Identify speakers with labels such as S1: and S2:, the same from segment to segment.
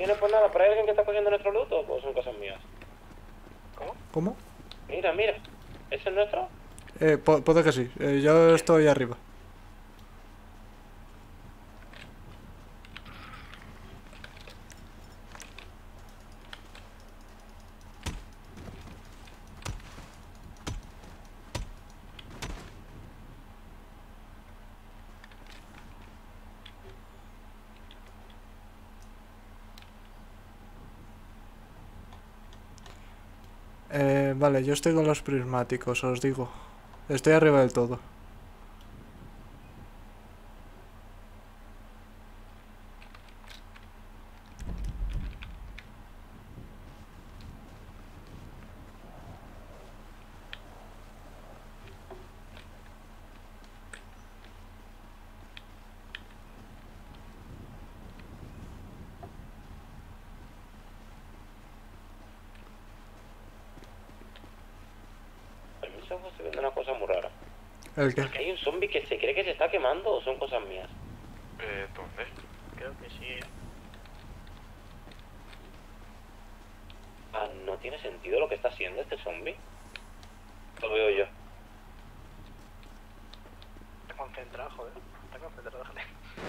S1: Viene por nada, pero hay alguien que está cogiendo nuestro loot o son cosas mías.
S2: ¿Cómo?
S1: Mira, mira. ¿Ese es nuestro?
S2: Puede que sí. Yo estoy arriba. Vale, yo estoy con los prismáticos, os digo. Estoy arriba del todo.
S1: Permiso, estoy viendo una cosa muy rara.
S2: ¿El qué?
S1: ¿Hay un zombie que se cree que se está quemando o son cosas mías?
S3: ¿Dónde?
S4: Creo que sí.
S1: Ah, no tiene sentido lo que está haciendo este zombie. Lo veo yo.
S4: Está concentrado, joder. Está concentrado, déjale.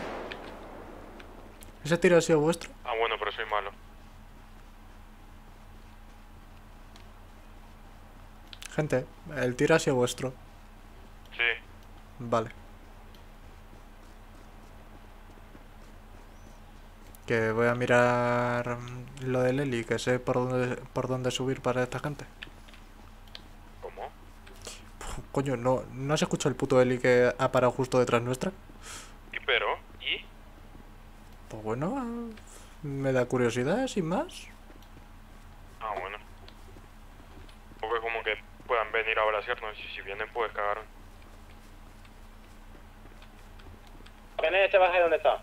S2: ¿Ese tiro ha sido vuestro?
S3: Ah, bueno, pero soy malo.
S2: Gente, el tiro ha sido vuestro.
S3: Sí.
S2: Vale. Que voy a mirar lo del Eli, que sé por dónde subir para esta gente.
S3: ¿Cómo?
S2: Coño, ¿no se escucha el puto Eli que ha parado justo detrás nuestra?
S3: ¿Y pero? ¿Y?
S2: Pues bueno, me da curiosidad, sin más.
S3: Ah, bueno. Porque como que puedan venir ahora, ¿cierto? Y si vienen, pues cagaron.
S1: ¿Quién es este baje dónde está?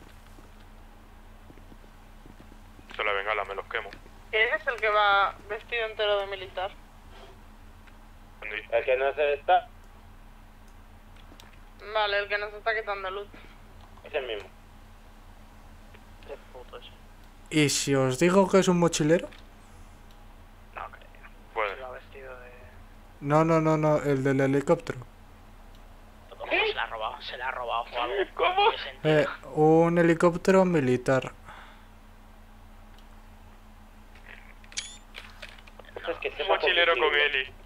S3: Se la bengala, me los quemo.
S5: ¿Quién es el que va vestido entero de militar?
S3: ¿Entendí?
S1: El que no se está.
S5: Vale, el que nos está quitando luz.
S1: Es el mismo.
S4: Qué puto ese.
S2: ¿Y si os digo que es un mochilero?
S4: No creo.
S3: Puede.
S4: Iba vestido de...
S2: No, el del helicóptero.
S4: ¿Cómo se la ha robado? Se la ha robado o algo.
S1: ¿Cómo?
S4: ¿Qué sentido?
S2: Un helicóptero militar.
S1: Es que
S3: Un
S1: sepa
S3: mochilero con
S1: conducirlo.
S3: Eli.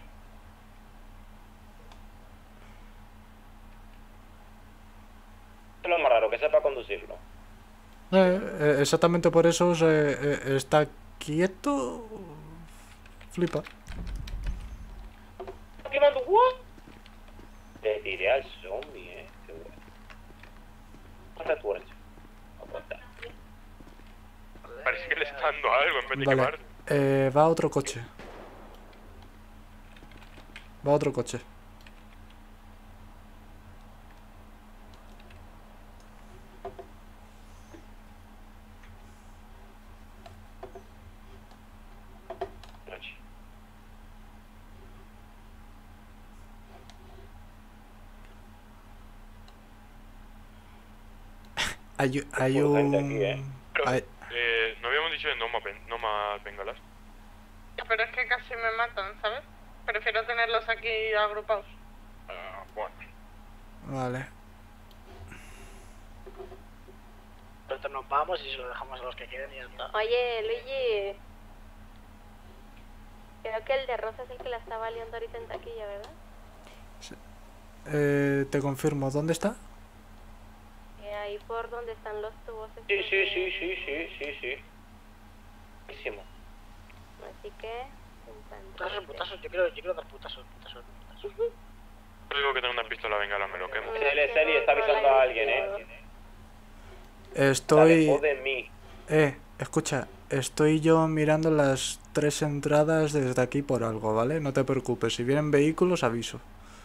S1: Es lo más raro, que sepa conducirlo.
S2: Exactamente por eso está quieto. Flipa.
S1: ¿Está quemando? ¿What? Le tiré al zombie, Qué bueno. ¿Cuántas tú eres?
S3: Parece que le está dando algo en vez de
S2: Vale,
S3: quemar.
S2: va otro coche. Va otro coche. Hay
S1: Por gente
S2: un...
S1: aquí,
S3: Pero,
S2: hay-
S3: no habíamos dicho de no más bengalas.
S5: Pero es que casi me matan, ¿sabes? Prefiero tenerlos aquí agrupados.
S3: Ah, bueno.
S2: Vale.
S4: Nosotros nos vamos y se lo dejamos a los que queden y ya está.
S6: Oye, Luigi. Creo que el de Rosa es el que la estaba liando ahorita en taquilla, ¿verdad?
S2: Te confirmo, ¿dónde está?
S6: Ahí por donde están los tubos.
S1: Sí,
S6: estos
S1: sí,
S6: de-
S1: sí. Buenísimo.
S6: Así que...
S4: Putazos, yo quiero dar putazos.
S3: Yo digo que tengo una pistola bengala, me lo quemo.
S1: Celi está avisando a alguien,
S2: Estoy...
S1: Dale, de mí.
S2: Escucha, estoy yo mirando las 3 entradas desde aquí por algo, ¿vale? No te preocupes, si vienen vehículos aviso.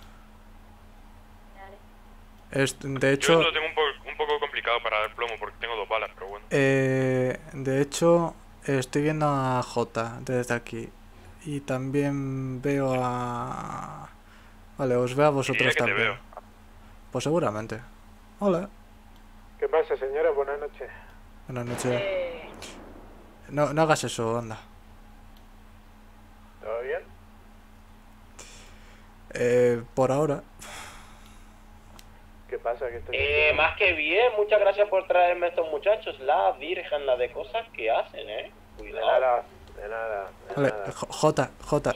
S2: De
S3: Yo
S2: hecho,
S3: lo tengo un poco complicado para dar plomo porque tengo 2 balas, pero bueno.
S2: de hecho, estoy viendo a Jota desde aquí. Y también veo a... Vale, os veo a vosotros
S3: Diría que te
S2: también.
S3: veo.
S2: Pues seguramente. Hola.
S7: ¿Qué pasa, señora? Buenas noches.
S2: Buenas noches. No hagas eso, anda.
S7: ¿Todo bien?
S2: Por ahora.
S7: ¿Qué pasa? ¿Qué estás
S1: Más que bien, muchas gracias por traerme a estos muchachos. La virgen, la de cosas que hacen,
S7: De
S1: Cuidado.
S7: nada, de nada, de
S2: Vale,
S7: nada.
S2: J.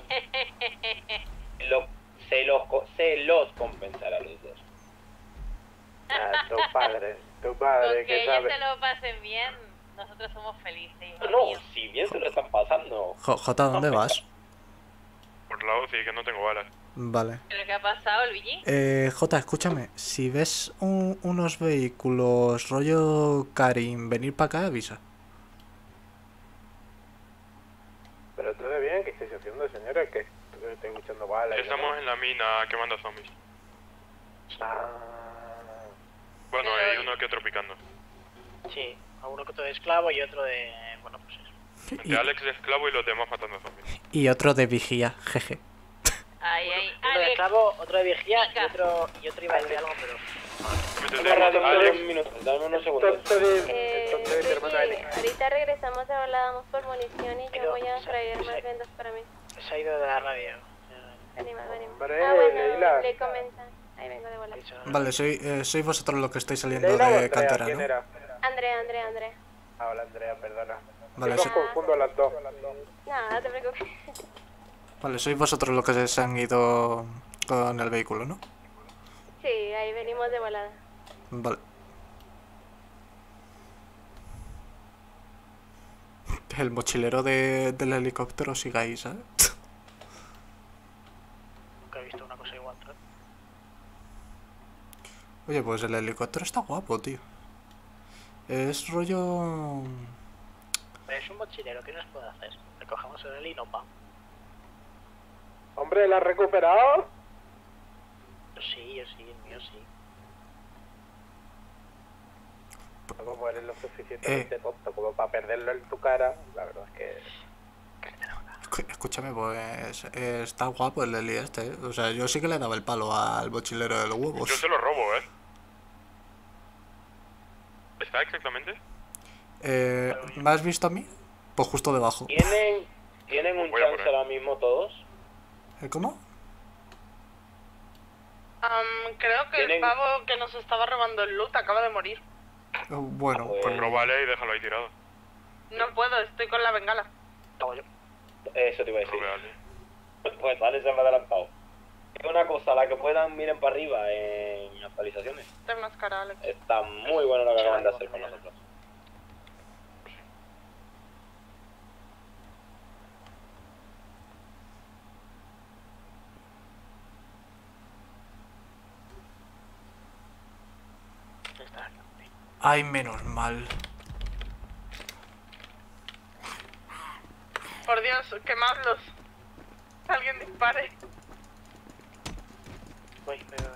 S1: Se los compensará a los dos.
S7: Ah, tu padre,
S8: Con
S7: que
S8: que ellos
S7: sabe.
S8: se lo pasen bien, nosotros somos felices. hijo
S1: No,
S8: mío.
S1: si bien se lo están pasando.
S2: J, ¿dónde vas?
S3: Por la UCI, que no tengo balas.
S2: Vale.
S8: ¿Pero qué ha pasado, Luigi?
S2: J, escúchame. Si ves unos vehículos rollo Karim venir para acá, avisa.
S7: Pero todo bien, ¿qué estáis haciendo, señora? Que estoy escuchando balas. y
S3: Estamos en la mina quemando zombies.
S7: demás.
S3: Bueno,
S8: Pero-
S3: hay uno que otro picando.
S4: Sí, a uno que otro de esclavo y otro de... Bueno, pues eso.
S3: Entre Alex de esclavo y los demás matando zombies.
S2: Y otro de vigía, jeje.
S8: Ahí,
S4: Uno de
S8: Alex.
S4: esclavo, otro de vigía
S8: Pica.
S4: y otro iba a decir algo, pero...
S3: Métete,
S1: Dame
S3: Alex.
S1: un minuto, dame unos segundos.
S7: Entonces, mi hermano
S6: Luigi,
S7: Alex.
S6: ahorita regresamos a hablar, vamos por munición y yo
S4: Pero,
S6: voy a
S4: sí,
S6: traer
S4: sí.
S6: más vendas para mí.
S4: Se ha ido de la radio.
S6: Venimos.
S7: Hombre,
S6: Ah, bueno,
S7: Leila.
S6: le comentan. Ahí vengo de vuelta.
S2: Vale, sois vosotros los que estáis saliendo
S7: ¿Leila o
S2: de
S7: Andrea?
S2: cantera,
S7: ¿Quién
S2: ¿no?
S7: era?
S6: Andrea.
S7: Ah, hola, Andrea, perdona.
S2: Vale,
S7: Yo
S2: sí.
S7: confundo a las dos.
S6: No, no te preocupes.
S2: Vale, sois vosotros los que se han ido con el vehículo, ¿no?
S6: Sí, ahí venimos de volada.
S2: Vale. El mochilero del helicóptero sigue ahí, ¿sabes?
S4: Nunca he visto una cosa igual, ¿sabes?
S2: Oye, pues el helicóptero está guapo, tío. Es rollo...
S4: Es un mochilero, ¿qué nos puede hacer? Recogemos el hilo, pa.
S7: Hombre, ¿la has recuperado?
S4: Yo sí, el mío sí.
S7: Como eres lo suficientemente tonto como para perderlo en tu cara, la verdad es que...
S2: Escúchame, pues está guapo el heli este, ¿eh? O sea, yo sí que le daba el palo al mochilero de los huevos.
S3: Yo se lo robo, ¿Está exactamente?
S2: ¿Me has visto a mí? Pues justo debajo.
S1: ¿Tienen un
S3: Voy a
S1: chance
S3: poner.
S1: ahora mismo todos?
S2: ¿Cómo?
S5: Creo que el
S1: Tienen-
S5: pavo que nos estaba robando el loot acaba de morir.
S2: Bueno,
S1: Pues
S3: Pues róbale y déjalo ahí tirado.
S5: No puedo, estoy con la bengala.
S4: Todo yo.
S1: Eso te iba a decir.
S3: Róbale.
S1: Pues vale, se me ha adelantado. Es una cosa, la que puedan miren para arriba en actualizaciones.
S5: Te máscara, Alex.
S1: Está muy bueno lo que acaban de hacer con nosotros.
S4: Está.
S2: ay, menos mal.
S5: Por Dios, quemadlos. Alguien dispare.
S4: Voy.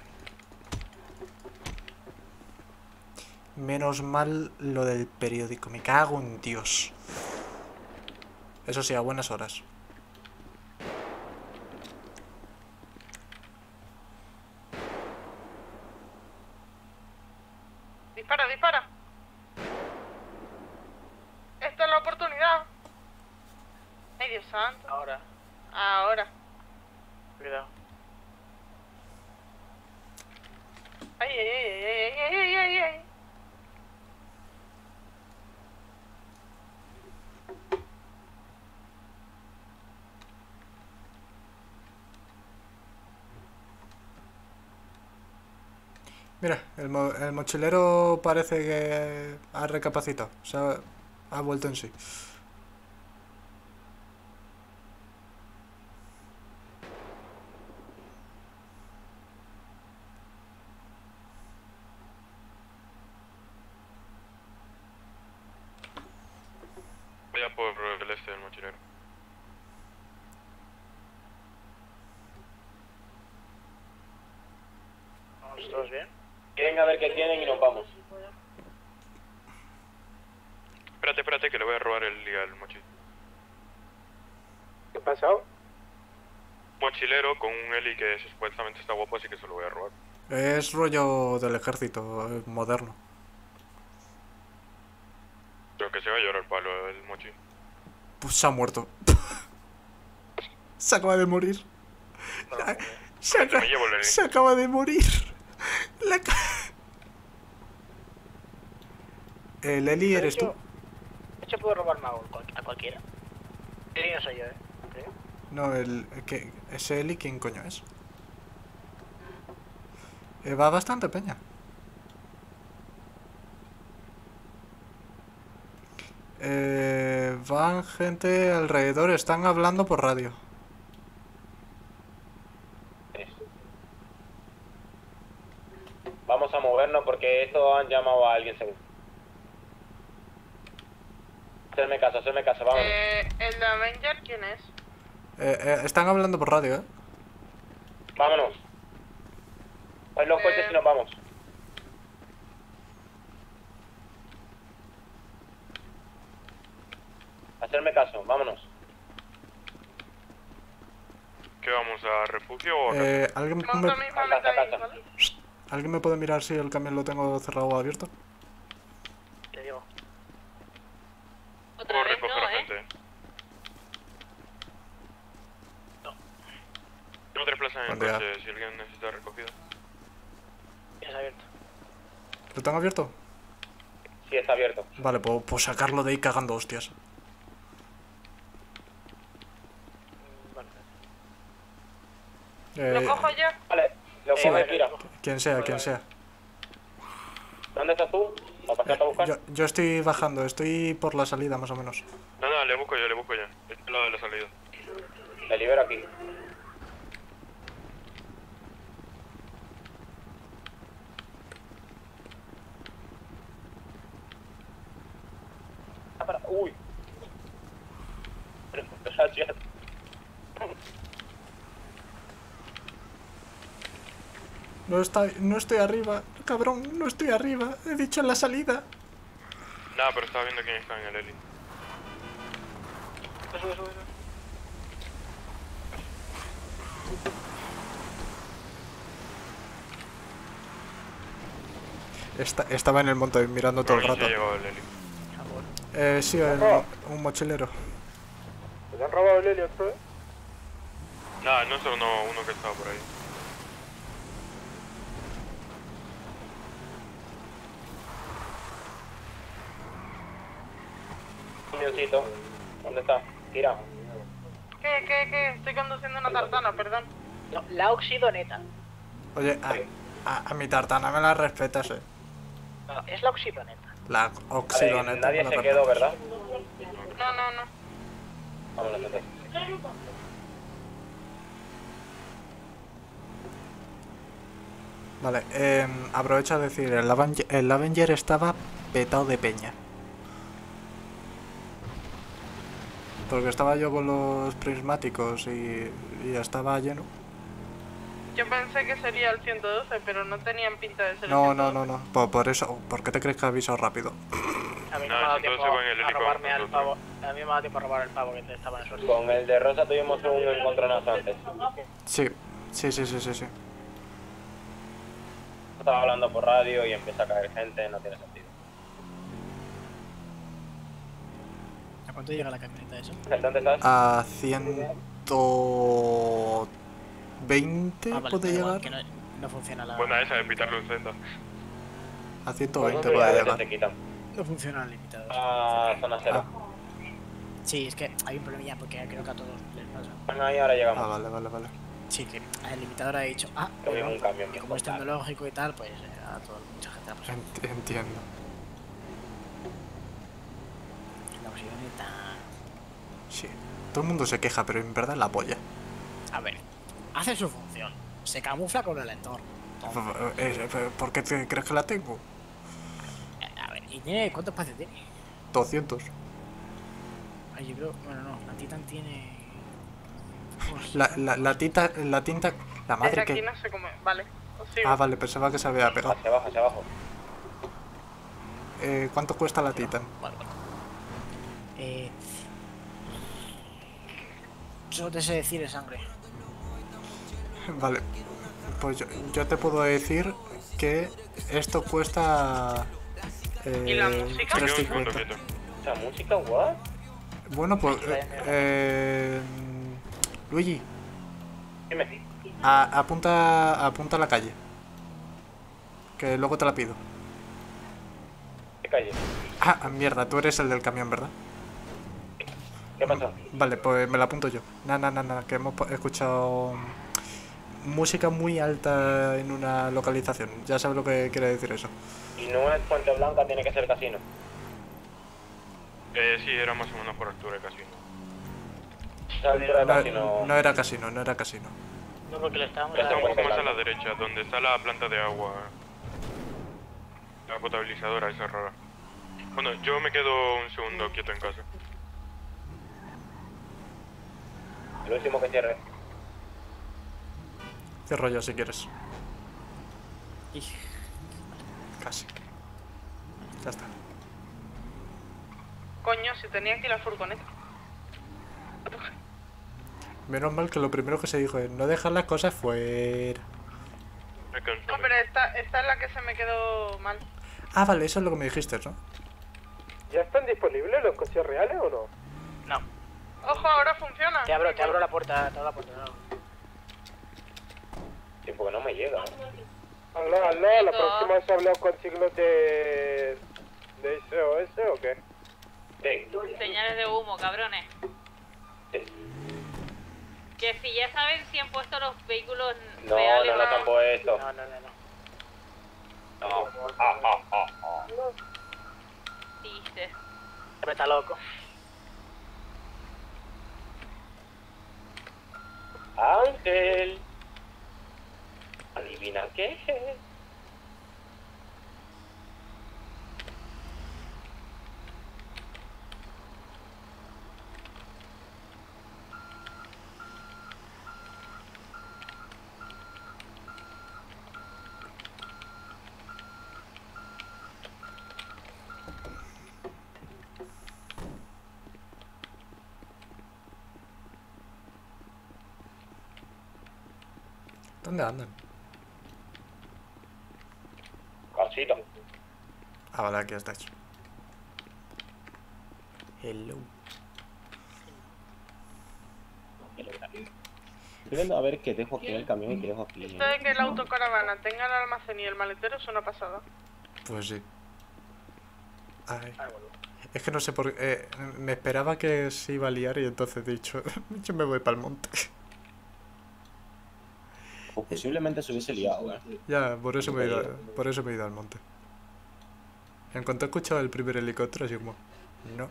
S2: Menos mal lo del periódico. Me cago en Dios. Eso sí, a buenas horas.
S5: Dispara. Esta es la oportunidad. Ay, Dios santo. Ahora.
S4: Cuidado.
S5: Ay.
S2: Mira, el mochilero parece que ha recapacitado. Ha vuelto en sí.
S3: Voy a por el este del mochilero.
S4: ¿Vamos todos bien?
S1: Quieren a ver qué tienen y nos vamos.
S3: Espérate, que le voy a robar el mochilero.
S7: ¿Qué ha pasado?
S3: Mochilero con un heli que supuestamente está guapo, así que se lo voy a robar.
S2: Es rollo del ejército moderno.
S3: Creo que se va a llorar el palo el mochi.
S2: Pues se ha muerto. Se acaba de morir.
S3: Me llevo el Lely.
S2: Se acaba de morir. La ca- Lely, ¿eres tú?
S4: De hecho, puedo robarme a cualquiera. Eli no soy yo, ¿Creo?
S2: No, ese Eli, ¿quién coño es? Va bastante peña. Van gente alrededor, están hablando por radio.
S1: Vamos a movernos porque esto han llamado a alguien seguro. Hacerme caso, vámonos.
S5: ¿El de Avenger quién es?
S2: Están hablando por radio,
S1: Vámonos. Pues los coches y nos vamos. Hacerme caso, vámonos.
S3: ¿Qué vamos a refugio o a casa?
S2: ¿Alguien
S5: Monta
S2: me,
S5: mi maleta ahí, ¿vale?
S2: ¿Alguien me puede mirar si el camión lo tengo cerrado o abierto?
S4: Te digo.
S8: Otra
S3: Puedo
S8: vez
S3: recoger
S8: no,
S3: a gente. Tengo 3 plazas en el
S2: Buen día.
S3: coche si alguien necesita recogida.
S4: Ya está abierto.
S2: ¿Lo tengo abierto?
S1: Sí, está abierto.
S2: Vale, pues sacarlo de ahí cagando hostias.
S4: Bueno,
S5: ¿Lo cojo yo?
S1: Vale, lo coge Kira.
S2: Quien sea.
S1: ¿Dónde estás tú? ¿O pasaste a buscar?
S2: Yo estoy bajando, estoy por la salida más o menos.
S3: No, le busco yo. Este es el lado de la salida.
S1: Me libero aquí. Uy. Gracias.
S2: No estoy arriba, cabrón, no estoy arriba. He dicho en la salida.
S3: Nada, pero estaba viendo quién está en el Eli.
S4: sube.
S2: Estaba en el monte mirando todo el
S3: Creo que
S2: rato.
S3: sí ha llegado el Eli.
S2: Sí, un mochilero.
S7: ¿Te han robado el helio otra vez?
S3: Nada, no solo uno que estaba por ahí.
S1: Camioncito. ¿Dónde está? Kira.
S5: ¿Qué? Estoy conduciendo una tartana, perdón.
S4: No, la oxidoneta.
S2: Oye, a mi tartana me la respetas,
S4: No, es la oxidoneta.
S2: La
S1: Vale,
S2: oxidoneta.
S1: nadie
S2: me
S1: se
S2: la
S1: quedó,
S2: respetas.
S1: ¿verdad?
S5: No.
S1: Vámonos entonces.
S2: Vale, aprovecho a decir, el Avenger estaba petado de peña. Porque estaba yo con los prismáticos y estaba lleno.
S5: Yo pensé que sería el 112, pero no tenían pinta de ser el
S2: No,
S5: 112.
S2: no. Por eso, ¿por qué te crees que aviso rápido?
S4: A mí no
S3: No,
S4: me ha dado
S3: entonces
S4: tiempo
S3: se va en el
S4: a
S3: heli con
S4: robarme al
S3: nosotros.
S4: pavo. A mí me ha dado tiempo a robar el pavo que estaba en el suelo.
S1: Con el de Rosa tuvimos un encontronazo antes.
S2: Sí.
S1: Estaba hablando por radio y empieza a caer gente, no tiene sentido.
S4: ¿A cuánto llega la camioneta eso?
S1: ¿Dónde estás?
S2: A 120
S4: Ah, vale,
S2: puede
S4: da igual,
S2: llegar.
S4: que no funciona la...
S3: Buena esa de pitarle un Z.
S2: A 120
S1: Ya
S2: puede
S1: ves,
S2: llegar.
S1: te quitan.
S4: No funciona el limitador.
S1: Ah, zona cero.
S4: Sí, es que hay un problemilla porque creo que a todos les pasa.
S1: Bueno, ahí ahora llegamos.
S2: Ah, vale.
S4: Sí, que el limitador ha dicho,
S1: Que viene un camión.
S4: y como es tecnológico y tal, pues a todo, mucha gente ha pasado.
S2: Entiendo.
S4: La oxidoneta...
S2: Sí. Todo el mundo se queja, pero en verdad la polla.
S4: A ver, hace su función. Se camufla con el entorno.
S2: ¿Por qué te crees que la tengo?
S4: A ver, ¿y tiene cuánto espacio tiene?
S2: 200.
S4: Ay, yo creo... Bueno, no, la Titan tiene...
S2: La tinta, la
S5: Desde
S2: madre
S5: aquí
S2: que...
S5: no sé cómo... Vale, os sigo.
S2: Ah, vale, pensaba que se había pegado.
S1: Hacia abajo, hacia abajo.
S2: ¿Cuánto cuesta la Titan?
S4: Vale. Solo te sé decir de sangre.
S2: Vale. Pues yo te puedo decir que esto cuesta...
S5: ¿Y la música?
S3: Un segundo,
S2: 3.50.
S3: quieto.
S1: ¿Esa música, what?
S2: Bueno, pues... Luigi,
S1: Dime.
S2: apunta a la calle. Que luego te la pido.
S1: ¿Qué calle?
S2: Ah, mierda, tú eres el del camión, ¿verdad?
S1: ¿Qué pasó?
S2: Vale, pues me la apunto yo. Nada, que hemos escuchado música muy alta en una localización. Ya sabes lo que quiere decir eso.
S1: Y no es Puente Blanca, tiene que ser casino.
S3: Sí, era más o menos por altura de casino.
S1: Esa altura de casino.
S2: No era casino, no era casino.
S4: No, porque le estábamos
S3: Está un
S1: Puente
S3: poco más a
S1: Blanca.
S3: la derecha, donde está la planta de agua. La potabilizadora esa rara. Bueno, yo me quedo un segundo quieto en casa.
S1: El último que cierre.
S2: Cierro yo si quieres. Casi. Ya está.
S5: Coño, si tenía aquí la furgoneta.
S2: Menos mal que lo primero que se dijo es no dejar las cosas fuera.
S3: Me canso.
S5: No, pero esta es la que se me quedó mal.
S2: Ah, vale, eso es lo que me dijiste, ¿no?
S7: ¿Ya están disponibles los coches reales o no?
S4: No,
S5: Ojo, ahora funciona.
S4: te abro la puerta, no.
S1: Sí, porque no me llega.
S7: Hazlo, la próxima se habló con signos de SOS o qué?
S1: Sí.
S8: Señales de humo, cabrones.
S1: Sí.
S8: Que si ya saben si han puesto los vehículos
S1: No,
S8: reales.
S1: no lo han puesto.
S4: No.
S1: No.
S8: Dice.
S4: Pero está loco.
S1: Ángel. Adivina qué.
S2: ¿Dónde andan?
S1: Casito.
S2: Ah, vale, aquí estáis. Hello.
S9: Estoy viendo a ver qué dejo aquí en el camión y qué dejo aquí.
S5: Esto de que la autocaravana tenga el almacén y el maletero es una pasada.
S2: Pues sí. Ay. Es que no sé por qué. Me esperaba que se iba a liar y entonces he dicho, yo me voy para el monte.
S9: O posiblemente se hubiese liado,
S2: Ya, por eso me he ido al monte. En cuanto he escuchado el primer helicóptero, así como, no.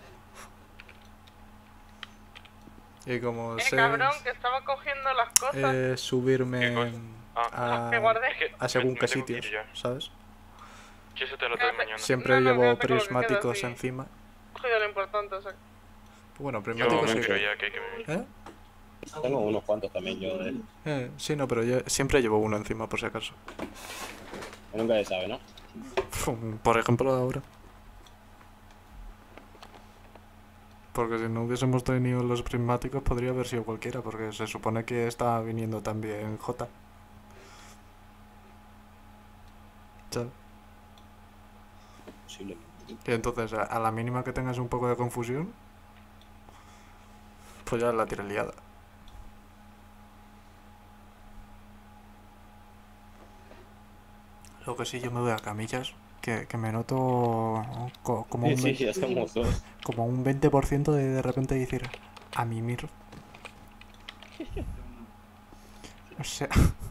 S2: Y como sé
S5: Cabrón, que estaba cogiendo las cosas.
S2: subirme
S3: ¿Qué cosa?
S5: Que guardé.
S2: a según
S3: me
S2: qué
S3: tengo que ir
S2: sitios,
S3: ya.
S2: ¿sabes?
S3: Yo eso te lo doy mañana.
S2: Siempre
S5: No,
S2: llevo
S5: quédate con lo que
S2: prismáticos
S5: queda, sí.
S2: encima.
S5: He cogido lo importante, o sea.
S2: Bueno,
S3: Yo
S2: prismáticos
S3: me
S2: sí.
S3: quiero ya, que hay que me...
S2: ¿Eh?
S9: Tengo unos cuantos también yo de...
S2: Sí, no, pero yo siempre llevo uno encima por si acaso.
S9: Nunca se sabe, ¿no?
S2: Por ejemplo ahora. Porque si no hubiésemos tenido los prismáticos podría haber sido cualquiera, porque se supone que está viniendo también J. ¿Sabes?
S9: Posiblemente.
S2: Y entonces a la mínima que tengas un poco de confusión, pues ya la tires liada. Lo que sí, yo me voy a camillas, que me noto como un...
S9: Sí, ya somos dos.
S2: Como un 20% de repente decir a mimir. O sea,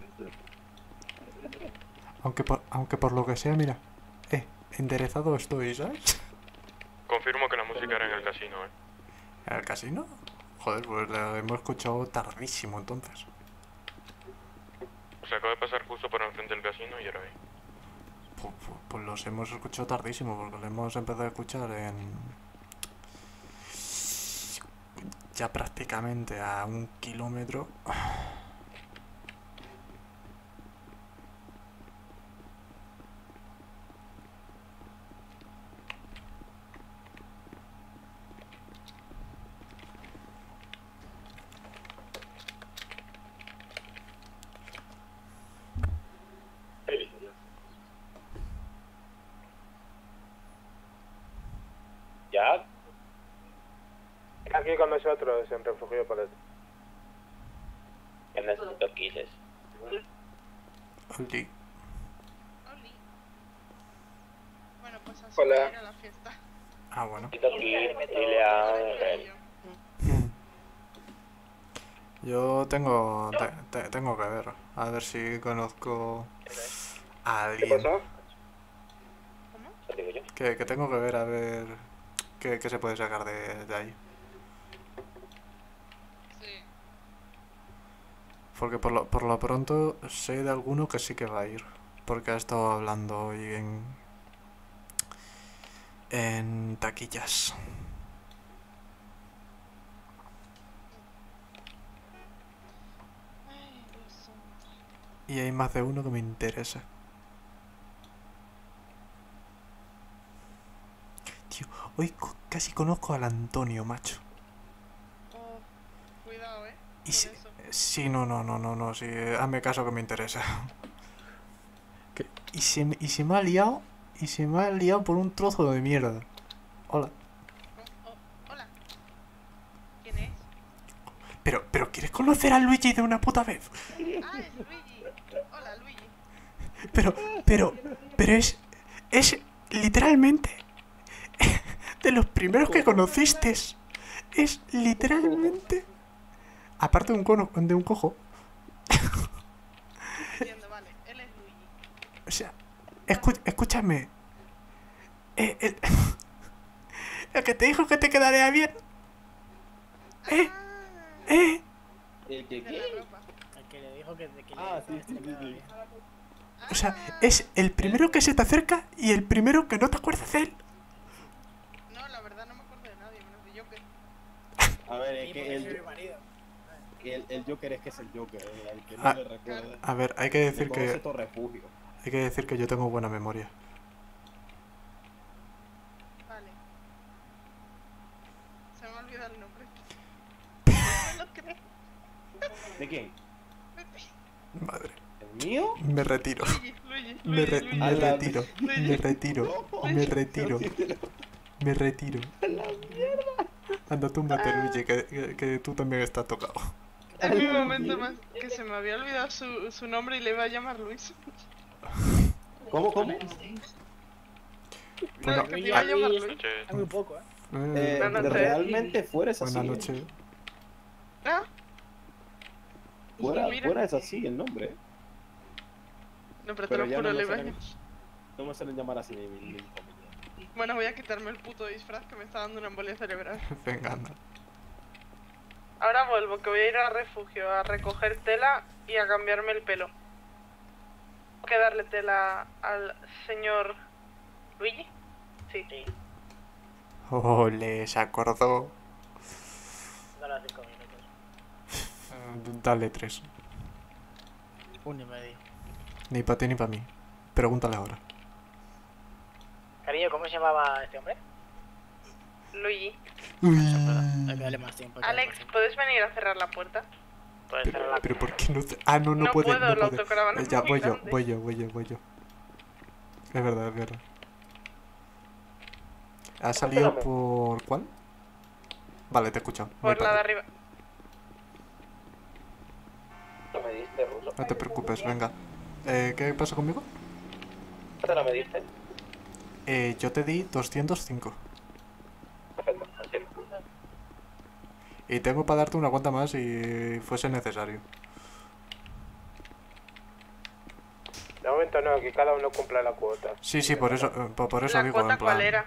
S2: aunque por lo que sea, mira, enderezado estoy, ¿sabes?
S3: Confirmo que la música era en el casino,
S2: ¿En el casino? Joder, pues la hemos escuchado tardísimo entonces.
S3: O sea, acaba de pasar justo por enfrente del casino y era ahí.
S2: Pues los hemos escuchado tardísimo, porque lo hemos empezado a escuchar en... ya prácticamente a 1 kilómetro.
S1: Ya.
S7: Aquí con nosotros en refugio para...
S1: Que necesito quises.
S2: Oli.
S5: Oli. Bueno, pues así
S7: Hola.
S5: voy a ir a la fiesta.
S2: Ah, bueno.
S1: Necesito Kir y Leandro.
S2: Yo tengo tengo que ver. A ver si conozco a
S7: ¿Qué
S2: alguien.
S7: pasó?
S1: Eso digo yo.
S2: Que tengo que ver a ver qué se puede sacar de ahí.
S5: Sí.
S2: Porque por lo pronto sé de alguno que sí que va a ir. Porque ha estado hablando hoy en taquillas.
S5: Ay, Dios santo.
S2: Y hay más de uno que me interesa. Tío, hoy casi conozco al Antonio, macho.
S5: Oh, cuidado,
S2: Y
S5: con
S2: si,
S5: eso.
S2: sí, no, sí, hazme caso que me interesa. Y se me ha liado, por un trozo de mierda. Hola.
S5: Hola. ¿Quién es?
S2: Pero ¿quieres conocer a Luigi de una puta vez?
S5: Ah, es Luigi. Hola, Luigi.
S2: Pero es literalmente de los primeros que conociste. Es literalmente, aparte de un cojo,
S5: Entiendo, vale. Él es Luigi.
S2: o sea, escúchame, el que te dijo que te quedaría bien,
S5: Ah,
S9: ¿El
S5: de
S9: que
S5: la
S9: qué?
S5: ropa.
S4: El que le dijo que
S9: Ah, sí,
S4: le quedaba bien.
S2: o sea, es el primero que se te acerca y el primero que no te acuerdas de él.
S5: No, la verdad no me acuerdo de nadie, menos de Joker.
S9: A ver, es
S4: Sí,
S9: que
S4: porque soy mi
S9: el,
S4: marido.
S9: el Joker es que es el Joker, el que
S2: Ah.
S9: no le recuerda.
S2: A ver, hay que
S9: Le
S2: decir
S9: conoce
S2: que
S9: todo refugio.
S2: yo tengo buena memoria.
S5: Vale. Se me ha olvidado el nombre. No me lo creo.
S9: ¿De quién?
S2: Madre,
S9: ¿El mío?
S2: me retiro.
S5: Luigi.
S2: Me
S9: A la-
S2: retiro. Me retiro. Anda, túmbate, Luigi, que tú también estás tocado.
S5: En mi momento más que se me había olvidado su nombre y le iba a llamar Luis.
S9: ¿Cómo?
S2: Bueno,
S5: No, que te iba a llamar Luis.
S3: Noches.
S4: Es muy poco, ¿eh?
S5: Buenas noches.
S9: Realmente fuera es así.
S2: Buenas noches.
S5: Ah,
S9: Fuera,
S5: Mira.
S9: fuera es así el nombre.
S5: no, pero te
S9: Pero
S5: lo
S9: ya
S5: juro,
S9: no
S5: le
S9: me
S5: iba a
S9: salen,
S5: llamar.
S9: no me suelen llamar así ni
S5: Bueno, voy a quitarme el puto disfraz que me está dando una embolia cerebral.
S2: Venga, anda.
S5: Ahora vuelvo, que voy a ir al refugio a recoger tela y a cambiarme el pelo. Tengo que darle tela al señor Luigi. Sí.
S2: Ole, se acordó.
S4: Dale 5 minutos.
S2: Dale 3.
S4: 1 y medio.
S2: Ni para ti ni para mí. Pregúntale ahora.
S4: Cariño, ¿cómo se llamaba este hombre?
S5: Luigi.
S4: Hay que darle más tiempo. hay que darle
S5: Alex,
S4: más tiempo.
S5: ¿puedes venir a cerrar la puerta?
S4: Puedes cerrar la
S2: Pero ¿por qué no te... Ah, no
S5: No
S2: puede,
S5: puedo,
S2: no
S5: la
S2: puede.
S5: autocaravana es
S2: Ya,
S5: muy
S2: voy yo.
S5: grande.
S2: Es verdad. ¿Ha salido por cuál? Vale, te he escuchado. Voy
S5: Por la
S2: para
S5: de
S2: ti.
S5: arriba.
S1: ¿No me diste, ruso?
S2: No te preocupes, venga. ¿Qué pasa conmigo?
S1: ¿Cuánto no me diste?
S2: Yo te di 205.
S1: Perfecto, así.
S2: Y tengo para darte una cuanta más si fuese necesario.
S7: De momento no, que cada uno cumpla la cuota.
S2: Sí, por eso
S5: ¿La
S2: digo,
S5: cuota
S2: en plan...
S5: cuál era?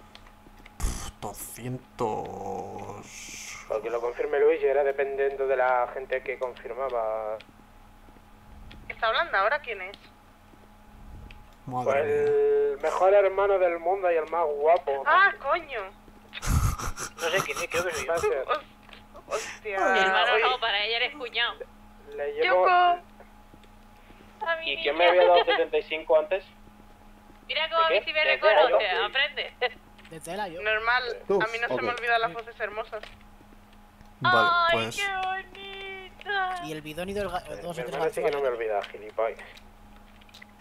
S2: 200...
S7: Porque lo confirme Luigi, era dependiendo de la gente que confirmaba.
S5: ¿Está hablando ahora quién es?
S7: Pues
S2: Madre mía.
S7: el mejor hermano del mundo y el más guapo.
S5: ¡Ah, coño!
S4: No sé quién es, creo que soy yo.
S7: Gracias.
S5: Hostia.
S8: Hermano,
S5: Oye,
S8: no, para ella eres cuñado.
S7: Le llevo...
S5: Yoko.
S8: A mi
S1: ¿Y quién
S8: niña.
S1: me había dado 75 antes?
S8: Mira cómo a
S1: ¿De
S8: mí
S1: qué?
S8: sí me
S1: ¿De
S8: reconoce,
S1: qué?
S8: aprende.
S4: De tela, yo.
S5: Normal,
S9: Tú,
S5: a mí no se
S9: ok.
S5: me olvidan las voces hermosas.
S2: Vale,
S8: ¡Ay,
S2: pues...
S8: qué bonita!
S4: Y el bidón y dos o
S7: Mi
S4: tres
S7: hermano sí que no me
S4: garzones.
S7: olvida, gilipollas.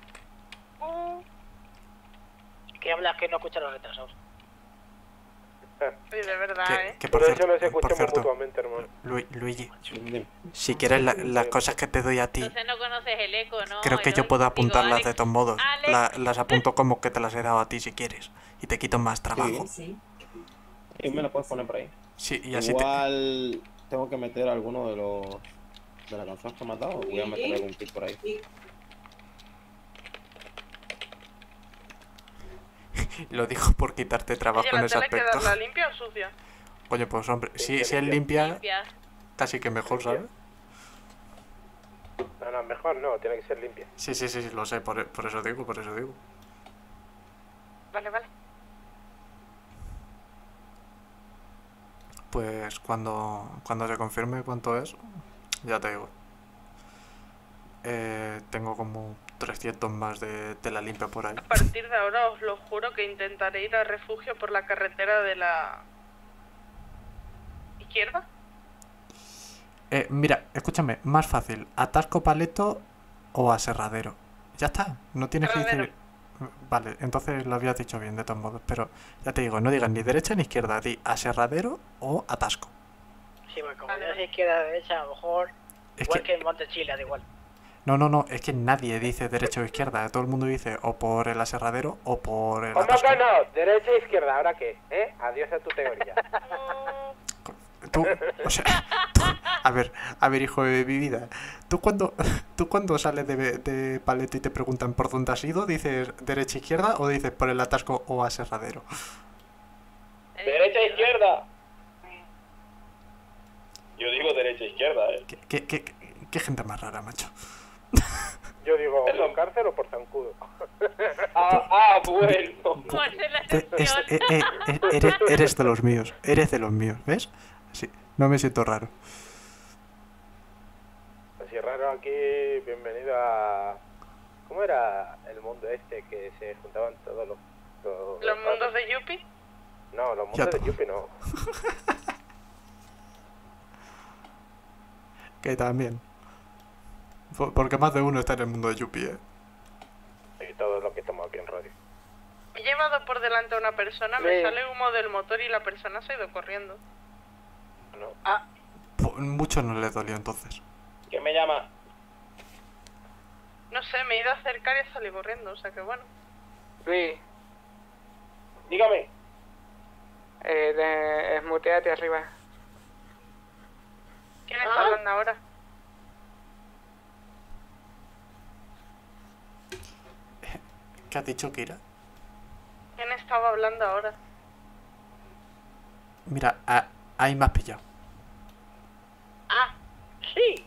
S4: ¿Qué hablas que no escuchas los retrasados?
S5: Sí, de verdad,
S2: Que por
S7: Por eso nos
S2: cierto,
S7: escuchamos mutuamente, hermano.
S2: Luigi,
S9: Dime.
S2: si quieres las cosas que te doy a ti,
S8: Entonces no conoces el eco, ¿no?
S2: creo que
S8: El
S2: yo puedo
S8: digo,
S2: apuntarlas
S8: Alex,
S2: de todos modos.
S8: Alex.
S2: Las apunto como que te las he dado a ti si quieres. Y te quito más trabajo.
S9: Sí, me lo puedes poner por ahí.
S2: Sí, y así
S9: Igual tengo que meter alguno de la canción que me has dado. Voy a meter algún clip por ahí.
S2: Lo digo por quitarte trabajo
S5: Oye,
S2: en
S5: ¿la
S2: ese
S5: tela hay que
S2: aspecto.
S5: darla limpia o sucia?
S2: Oye, pues hombre, si es
S7: limpia.
S2: limpia,
S8: Limpia.
S2: casi que mejor, ¿sabes?
S7: No, mejor no, tiene que ser limpia.
S2: Sí, lo sé, por eso digo,
S5: Vale, vale.
S2: Pues cuando se confirme cuánto es, ya te digo. Tengo como 300 más de tela limpia por ahí.
S5: A partir de ahora os lo juro que intentaré ir al refugio por la carretera de la izquierda.
S2: Mira, escúchame, más fácil, ¿atasco Paleto o Aserradero? Ya está, no tienes que decir...
S5: Aserradero.
S2: Vale, entonces lo habías dicho bien de todos modos, pero ya te digo, no digas ni derecha ni izquierda, di Aserradero o Atasco.
S4: Sí, porque como no es izquierda derecha, a lo mejor.
S2: Es
S4: Igual
S2: que-
S4: que en Monte Chile, da igual.
S2: No, es que nadie dice derecha o izquierda, todo el mundo dice o por el Aserradero o por el
S7: ¿Cómo
S2: Atasco.
S7: que no? Derecha e izquierda, ¿ahora qué? Adiós a tu teoría.
S2: Tú, o sea, a ver, hijo de mi vida, tú cuando sales de Paleto y te preguntan por dónde has ido, dices derecha izquierda o dices por el Atasco o Aserradero.
S1: Derecha, izquierda. Yo digo derecha, izquierda,
S2: ¿Qué gente más rara, macho?
S7: Yo digo, ¿por cárcel o por zancudo?
S1: Bueno.
S8: ¿Cuál es la
S2: Es-
S8: excepción?
S2: eres de los míos, ¿ves? Sí, no me siento raro.
S7: Así raro aquí, bienvenido a... ¿Cómo era el mundo este que se juntaban todos los...
S5: ¿Los mundos de Yuppie?
S7: No, los
S2: Ya
S7: mundos de
S2: to-
S7: Yuppie no.
S2: Que también. Porque más de uno está en el mundo de Yuppie, ¿eh?
S7: Y todo lo que estamos aquí en radio.
S5: He llevado por delante a una persona, me sale humo del motor y la persona se ha ido corriendo.
S2: Mucho no le dolió entonces.
S1: ¿Quién me llama?
S5: No sé, me he ido a acercar y salí corriendo, o sea que bueno.
S10: Luis,
S1: Dígame.
S10: esmuteate arriba.
S5: ¿Quién está hablando ahora?
S2: ¿Qué has dicho, Kira?
S5: ¿Quién estaba hablando ahora?
S2: Mira, ahí me has pillado.
S4: Ah, sí.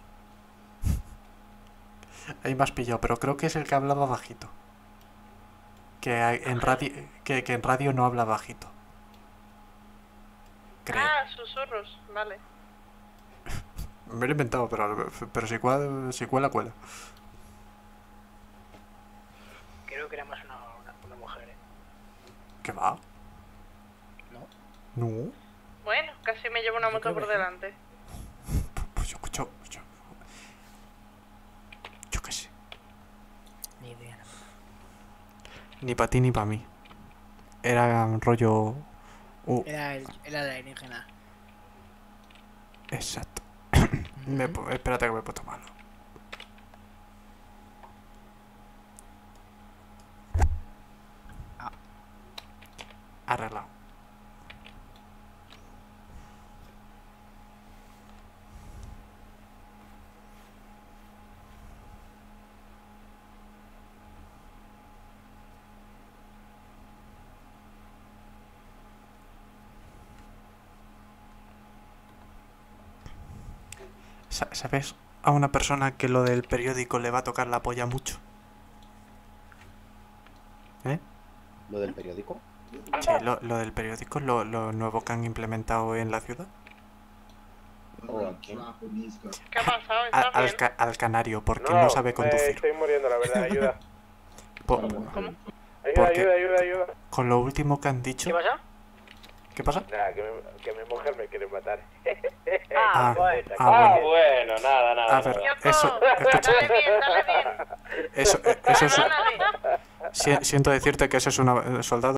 S2: Ahí me has pillado, pero creo que es el que hablaba bajito. Que en radio no habla bajito. Creo.
S5: Ah, susurros, vale.
S2: Me lo he inventado, pero si cuela, cuela.
S4: Creo que era más una mujer.
S2: ¿Qué va? No.
S5: Bueno, casi me llevo una moto por delante.
S2: Pues yo qué sé.
S4: Ni idea.
S2: Ni para ti ni para mí. Era un rollo...
S4: Era la alienígena.
S2: Exacto. Espérate que me he puesto malo. Arreglado. ¿Sabes a una persona que lo del periódico le va a tocar la polla mucho? ¿Eh?
S9: ¿Lo del periódico?
S2: Sí, lo del periódico, lo nuevo que han implementado en la ciudad.
S9: ¿O a quién?
S5: ¿Qué ha pasado? ¿Estás bien?
S2: Al canario, porque no sabe conducir.
S7: Estoy muriendo, la verdad, ayuda.
S2: Po-
S7: Ayuda.
S2: Con lo último que han dicho...
S4: ¿Qué pasa?
S2: ¿Qué pasa?
S7: Nada, que mi mujer me quiere matar.
S2: Ah,
S4: bueno.
S1: Bueno, nada.
S2: A ver,
S5: Yoko,
S2: eso...
S5: dale bien.
S2: Eso es... Siento decirte que eso es una... soldado...